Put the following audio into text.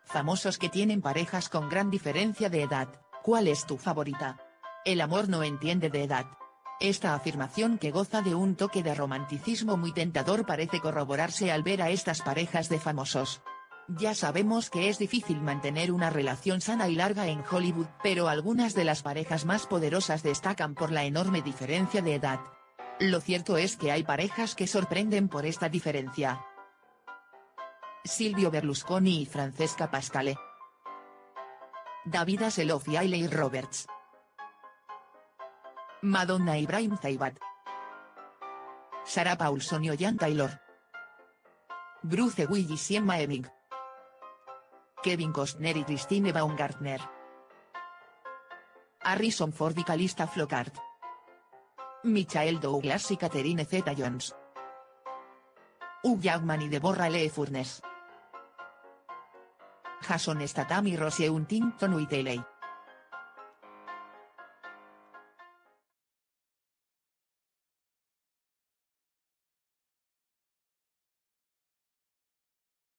Famosos que tienen parejas con gran diferencia de edad, ¿cuál es tu favorita? El amor no entiende de edad. Esta afirmación, que goza de un toque de romanticismo muy tentador, parece corroborarse al ver a estas parejas de famosos. Ya sabemos que es difícil mantener una relación sana y larga en Hollywood, pero algunas de las parejas más poderosas destacan por la enorme diferencia de edad. Lo cierto es que hay parejas que sorprenden por esta diferencia. Silvio Berlusconi y Francesca Pasquale. David Hasselhoff y Hailey Roberts. Madonna y Brahim Zaibat. Sarah Paulson y Ollanta Taylor. Bruce Willis y Emma Heming. Kevin Costner y Christine Baumgartner. Harrison Ford y Calista Flockhart. Michael Douglas y Catherine Zeta-Jones. Hugh Jackman y Deborah Lee Furness. Jason Statham y Rosie Huntington-Whiteley.